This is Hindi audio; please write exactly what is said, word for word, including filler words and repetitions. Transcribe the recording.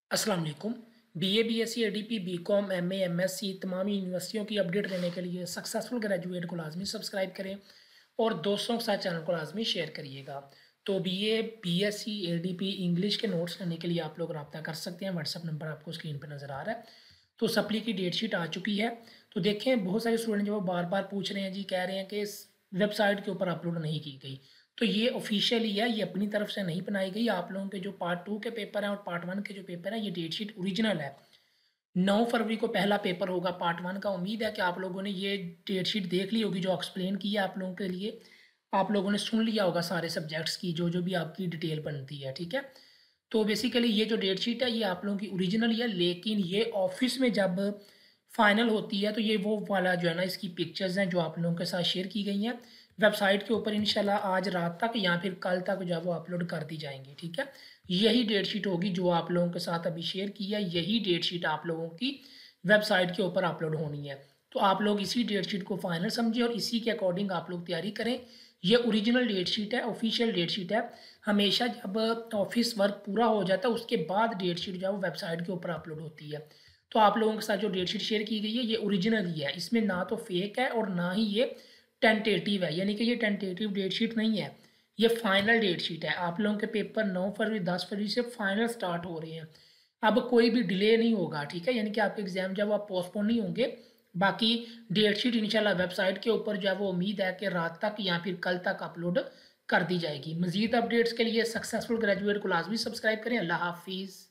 अस्सलाम वालेकुम। BA, BSc, ADP, BCom, MA, MSc तमाम यूनिवर्सिटियों की अपडेट लेने के लिए सक्सेसफुल ग्रेजुएट को लाजमी सब्सक्राइब करें और दोस्तों के साथ चैनल को लाजमी शेयर करिएगा। तो बीए, बीएससी, एडीपी इंग्लिश के नोट्स लेने के लिए आप लोग रब्ता कर सकते हैं। व्हाट्सअप नंबर आपको स्क्रीन पर नज़र आ रहा है। तो सप्ली की डेट शीट आ चुकी है। तो देखें, बहुत सारे स्टूडेंट जो बार बार पूछ रहे हैं जी, कह रहे हैं कि इस वेबसाइट के ऊपर अपलोड नहीं की गई। तो ये ऑफिशियली है, ये अपनी तरफ से नहीं बनाई गई। आप लोगों के जो पार्ट टू के पेपर हैं और पार्ट वन के जो पेपर हैं, ये डेट शीट ओरिजिनल है। नौ फरवरी को पहला पेपर होगा पार्ट वन का। उम्मीद है कि आप लोगों ने ये डेट शीट देख ली होगी जो एक्सप्लेन किया आप लोगों के लिए। आप लोगों ने सुन लिया होगा सारे सब्जेक्ट्स की जो जो भी आपकी डिटेल बनती है, ठीक है। तो बेसिकली ये जो डेट शीट है ये आप लोगों की ओरिजिनल ही है, लेकिन ये ऑफिस में जब फाइनल होती है तो ये वो वाला जो है ना, इसकी पिक्चर्स हैं जो आप लोगों के साथ शेयर की गई हैं वेबसाइट के ऊपर। इंशाल्लाह आज रात तक या फिर कल तक जो है वो अपलोड कर दी जाएंगी, ठीक है। यही डेट शीट होगी जो आप लोगों के साथ अभी शेयर की है, यही डेट शीट आप लोगों की वेबसाइट के ऊपर अपलोड होनी है। तो आप लोग इसी डेट शीट को फाइनल समझिए और इसी के अकॉर्डिंग आप लोग तैयारी करें। ये ओरिजिनल डेट शीट है, ऑफिशियल डेट शीट है। हमेशा जब ऑफिस वर्क पूरा हो जाता है उसके बाद डेट शीट जो है वो वेबसाइट के ऊपर अपलोड होती है। तो आप लोगों के साथ जो डेट शीट शेयर की गई है ये ओरिजिनल ही है, इसमें ना तो फेक है और ना ही ये टेंटेटिव है। यानी कि ये टेंटेटिव डेट शीट नहीं है, ये फाइनल डेट शीट है। आप लोगों के पेपर नौ फरवरी दस फरवरी से फाइनल स्टार्ट हो रहे हैं। अब कोई भी डिले नहीं होगा, ठीक है। यानी कि आपके एग्जाम जब आप पोस्टपोन नहीं होंगे। बाकी डेट शीट इंशाल्लाह वेबसाइट के ऊपर जो है वो उम्मीद है कि रात तक या फिर कल तक अपलोड कर दी जाएगी। मजीद अपडेट्स के लिए सक्सेसफुल ग्रेजुएट को लाजमी सब्सक्राइब करें। अल्लाह हाफिज़।